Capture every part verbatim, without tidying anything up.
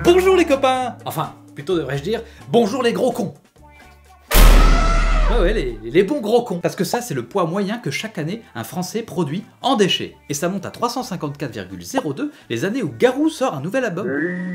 Bonjour les copains! Enfin, plutôt devrais-je dire, bonjour les gros cons! Ouais, ouais, les, les bons gros cons. Parce que ça, c'est le poids moyen que chaque année, un Français produit en déchets. Et ça monte à trois cent cinquante-quatre virgule zéro deux les années où Garou sort un nouvel album.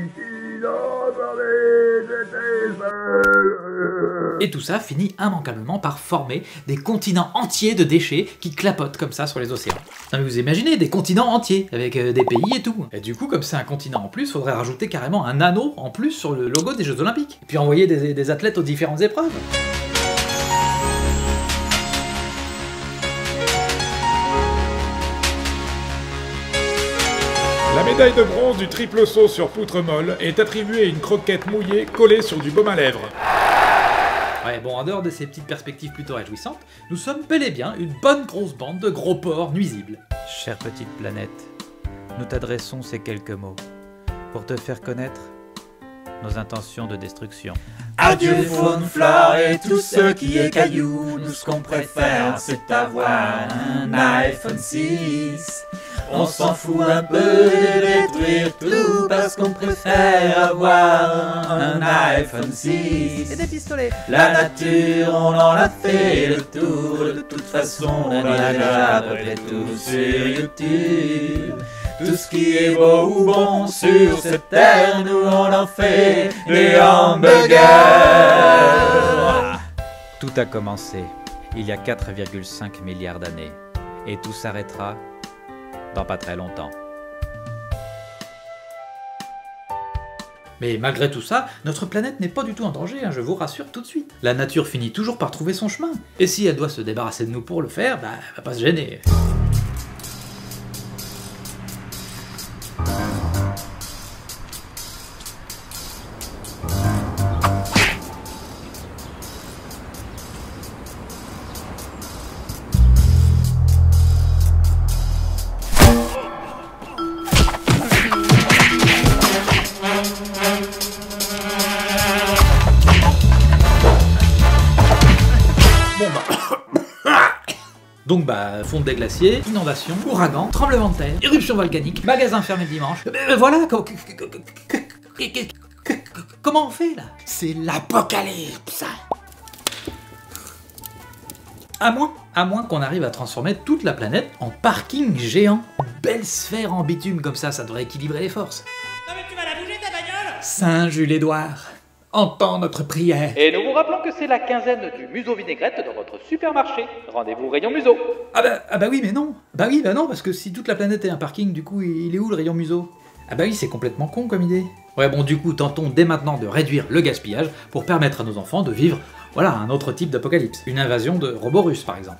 Et tout ça finit immanquablement par former des continents entiers de déchets qui clapotent comme ça sur les océans. Non mais vous imaginez, des continents entiers, avec euh, des pays et tout. Et du coup, comme c'est un continent en plus, faudrait rajouter carrément un anneau en plus sur le logo des Jeux Olympiques. Et puis envoyer des, des athlètes aux différentes épreuves. La médaille de bronze du triple saut sur poutre molle est attribuée à une croquette mouillée collée sur du baume à lèvres. Ouais, bon, en dehors de ces petites perspectives plutôt réjouissantes, nous sommes bel et bien une bonne grosse bande de gros porcs nuisibles. Chère petite planète, nous t'adressons ces quelques mots pour te faire connaître nos intentions de destruction. Adieu faune, flore et tout ce qui est cailloux. Nous ce qu'on préfère c'est avoir un iPhone six. On s'en fout un peu de détruire tout parce qu'on préfère avoir un iPhone six. Et des pistolets. La nature, on en a fait le tour. De toute façon, on a déjà à peu près tout sur YouTube. Tout ce qui est beau ou bon sur cette terre, nous on en fait des hamburgers. Tout a commencé il y a quatre virgule cinq milliards d'années et tout s'arrêtera dans pas très longtemps. Mais malgré tout ça, notre planète n'est pas du tout en danger, hein, je vous rassure tout de suite. La nature finit toujours par trouver son chemin. Et si elle doit se débarrasser de nous pour le faire, bah, elle va pas se gêner. Bon bah... Donc bah, fonte des glaciers, inondation, ouragan, tremblement de terre, éruption volcanique, magasin fermé le dimanche... Mais voilà, comment on fait là? C'est l'apocalypse. À moins, à moins qu'on arrive à transformer toute la planète en parking géant. Belle sphère en bitume comme ça, ça devrait équilibrer les forces. Non mais tu vas la bouger ta bagnole? Saint Jules Édouard, entends notre prière. Et nous vous rappelons que c'est la quinzaine du museau vinaigrette dans votre supermarché. Rendez-vous au rayon museau. Ah bah, ah bah oui, mais non. Bah oui, bah non, parce que si toute la planète est un parking, du coup, il est où le rayon museau? Ah bah oui, c'est complètement con comme idée. Ouais, bon, du coup, tentons dès maintenant de réduire le gaspillage pour permettre à nos enfants de vivre, voilà, un autre type d'apocalypse. Une invasion de robots russes, par exemple.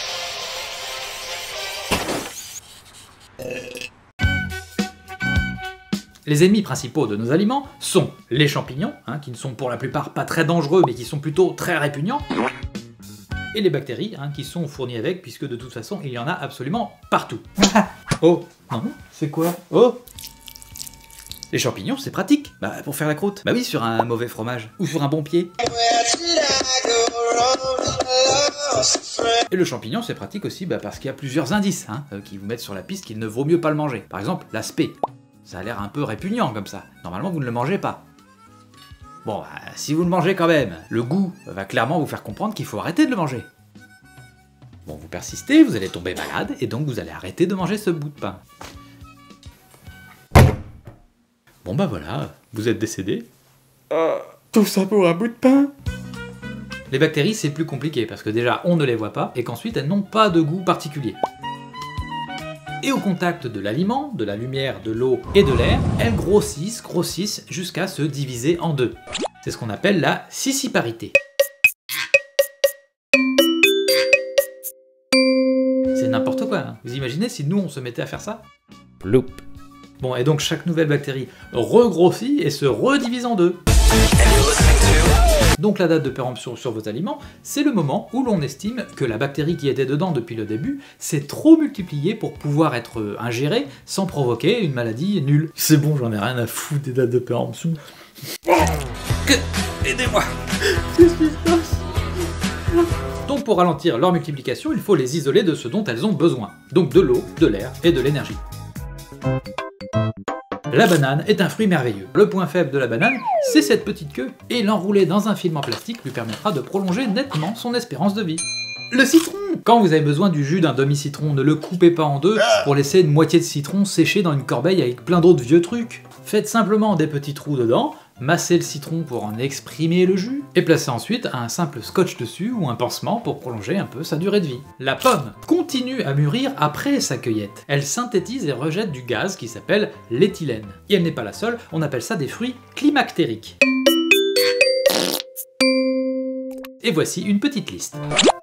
Les ennemis principaux de nos aliments sont les champignons, hein, qui ne sont pour la plupart pas très dangereux, mais qui sont plutôt très répugnants, et les bactéries, hein, qui sont fournies avec, puisque de toute façon, il y en a absolument partout. Oh, non, c'est quoi? Oh, les champignons, c'est pratique, bah, pour faire la croûte. Bah oui, sur un mauvais fromage, ou sur un bon pied. Et le champignon, c'est pratique aussi bah, parce qu'il y a plusieurs indices hein, euh, qui vous mettent sur la piste qu'il ne vaut mieux pas le manger. Par exemple, l'aspect. Ça a l'air un peu répugnant comme ça. Normalement, vous ne le mangez pas. Bon, bah, si vous le mangez quand même, le goût va clairement vous faire comprendre qu'il faut arrêter de le manger. Bon, vous persistez, vous allez tomber malade, et donc vous allez arrêter de manger ce bout de pain. Bon bah voilà, vous êtes décédé. Ah, tout ça pour un bout de pain? Les bactéries, c'est plus compliqué, parce que déjà, on ne les voit pas, et qu'ensuite, elles n'ont pas de goût particulier. Et au contact de l'aliment, de la lumière, de l'eau et de l'air, elles grossissent, grossissent, jusqu'à se diviser en deux. C'est ce qu'on appelle la scissiparité. C'est n'importe quoi, hein. Vous imaginez si nous, on se mettait à faire ça? Ploup. Bon, et donc chaque nouvelle bactérie regrossit et se redivise en deux. Donc la date de péremption sur vos aliments, c'est le moment où l'on estime que la bactérie qui était dedans depuis le début s'est trop multipliée pour pouvoir être ingérée sans provoquer une maladie nulle. C'est bon, j'en ai rien à foutre des dates de péremption. Que... Aidez-moi. Qu'est-ce qui se passe? Donc pour ralentir leur multiplication, il faut les isoler de ce dont elles ont besoin. Donc de l'eau, de l'air et de l'énergie. La banane est un fruit merveilleux. Le point faible de la banane, c'est cette petite queue, et l'enrouler dans un film en plastique lui permettra de prolonger nettement son espérance de vie. Le citron! Quand vous avez besoin du jus d'un demi-citron, ne le coupez pas en deux pour laisser une moitié de citron sécher dans une corbeille avec plein d'autres vieux trucs. Faites simplement des petits trous dedans, massez le citron pour en exprimer le jus, et placez ensuite un simple scotch dessus ou un pansement pour prolonger un peu sa durée de vie. La pomme continue à mûrir après sa cueillette. Elle synthétise et rejette du gaz qui s'appelle l'éthylène. Et elle n'est pas la seule, on appelle ça des fruits climactériques. Et voici une petite liste.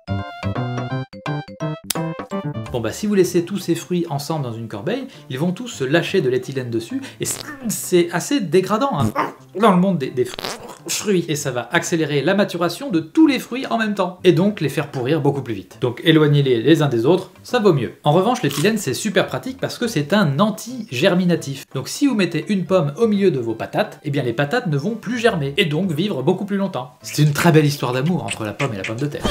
Bon bah si vous laissez tous ces fruits ensemble dans une corbeille, ils vont tous se lâcher de l'éthylène dessus, et c'est assez dégradant hein, dans le monde des, des fruits. Et ça va accélérer la maturation de tous les fruits en même temps, et donc les faire pourrir beaucoup plus vite. Donc éloignez-les les uns des autres, ça vaut mieux. En revanche, l'éthylène c'est super pratique parce que c'est un anti-germinatif. Donc si vous mettez une pomme au milieu de vos patates, eh bien les patates ne vont plus germer, et donc vivre beaucoup plus longtemps. C'est une très belle histoire d'amour entre la pomme et la pomme de terre.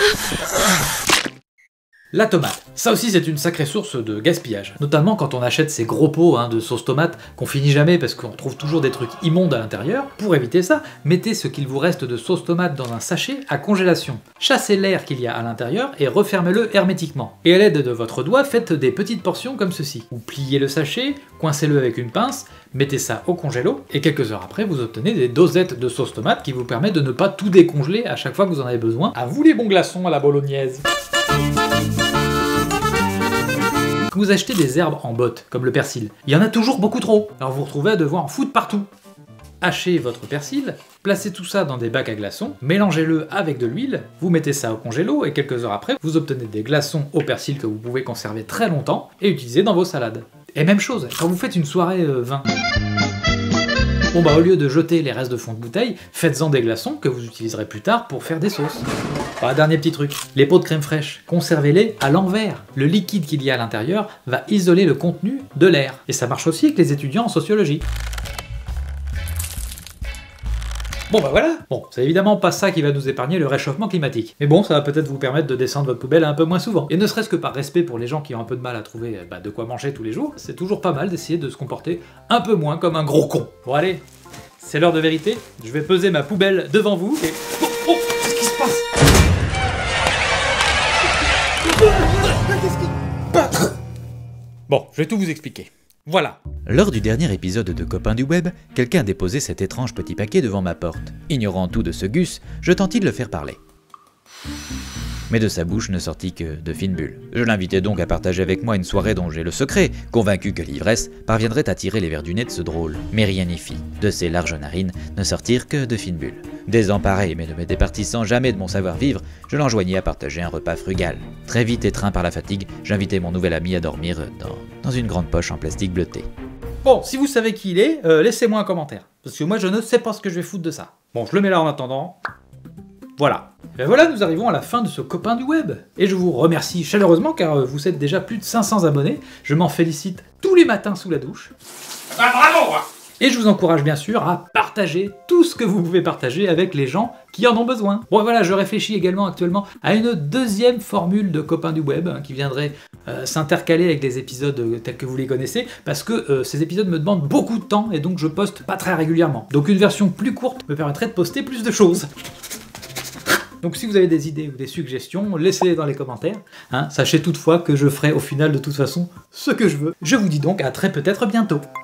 La tomate. Ça aussi c'est une sacrée source de gaspillage, notamment quand on achète ces gros pots hein, de sauce tomate qu'on finit jamais parce qu'on trouve toujours des trucs immondes à l'intérieur. Pour éviter ça, mettez ce qu'il vous reste de sauce tomate dans un sachet à congélation. Chassez l'air qu'il y a à l'intérieur et refermez-le hermétiquement. Et à l'aide de votre doigt, faites des petites portions comme ceci. Vous pliez le sachet, coincez-le avec une pince, mettez ça au congélo, et quelques heures après vous obtenez des dosettes de sauce tomate qui vous permettent de ne pas tout décongeler à chaque fois que vous en avez besoin. À vous les bons glaçons à la bolognaise. Quand vous achetez des herbes en botte, comme le persil, il y en a toujours beaucoup trop, alors vous vous retrouvez à devoir en foutre partout. Hachez votre persil, placez tout ça dans des bacs à glaçons, mélangez-le avec de l'huile, vous mettez ça au congélo, et quelques heures après, vous obtenez des glaçons au persil que vous pouvez conserver très longtemps et utiliser dans vos salades. Et même chose, quand vous faites une soirée euh, vin. Bon bah au lieu de jeter les restes de fond de bouteille, faites-en des glaçons que vous utiliserez plus tard pour faire des sauces. Bah, dernier petit truc, les pots de crème fraîche, conservez-les à l'envers. Le liquide qu'il y a à l'intérieur va isoler le contenu de l'air. Et ça marche aussi avec les étudiants en sociologie. Bon bah voilà. Bon, c'est évidemment pas ça qui va nous épargner le réchauffement climatique. Mais bon, ça va peut-être vous permettre de descendre votre poubelle un peu moins souvent. Et ne serait-ce que par respect pour les gens qui ont un peu de mal à trouver bah, de quoi manger tous les jours, c'est toujours pas mal d'essayer de se comporter un peu moins comme un gros con. Bon allez, c'est l'heure de vérité. Je vais peser ma poubelle devant vous et... Oh, oh, qu'est-ce qui se passe? Bon, je vais tout vous expliquer. Voilà. Lors du dernier épisode de Copains du Web, quelqu'un a déposé cet étrange petit paquet devant ma porte. Ignorant tout de ce Gus, je tentai de le faire parler. Mais de sa bouche ne sortit que de fines bulles. Je l'invitais donc à partager avec moi une soirée dont j'ai le secret, convaincu que l'ivresse parviendrait à tirer les vers du nez de ce drôle. Mais rien n'y fit. De ses larges narines ne sortirent que de fines bulles. Désemparé, mais ne me départissant jamais de mon savoir-vivre, je l'enjoignis à partager un repas frugal. Très vite étreint par la fatigue, j'invitai mon nouvel ami à dormir dans, dans une grande poche en plastique bleuté. Bon, si vous savez qui il est, euh, laissez-moi un commentaire. Parce que moi je ne sais pas ce que je vais foutre de ça. Bon, je le mets là en attendant. Voilà. Et ben voilà, nous arrivons à la fin de ce Copain du Web. Et je vous remercie chaleureusement car vous êtes déjà plus de cinq cents abonnés. Je m'en félicite tous les matins sous la douche. Ah, bravo! Et je vous encourage bien sûr à partager tout ce que vous pouvez partager avec les gens qui en ont besoin. Bon voilà, je réfléchis également actuellement à une deuxième formule de Copains du Web hein, qui viendrait euh, s'intercaler avec des épisodes euh, tels que vous les connaissez, parce que euh, ces épisodes me demandent beaucoup de temps et donc je poste pas très régulièrement. Donc une version plus courte me permettrait de poster plus de choses. Donc si vous avez des idées ou des suggestions, laissez-les dans les commentaires. Hein. Sachez toutefois que je ferai au final de toute façon ce que je veux. Je vous dis donc à très peut-être bientôt.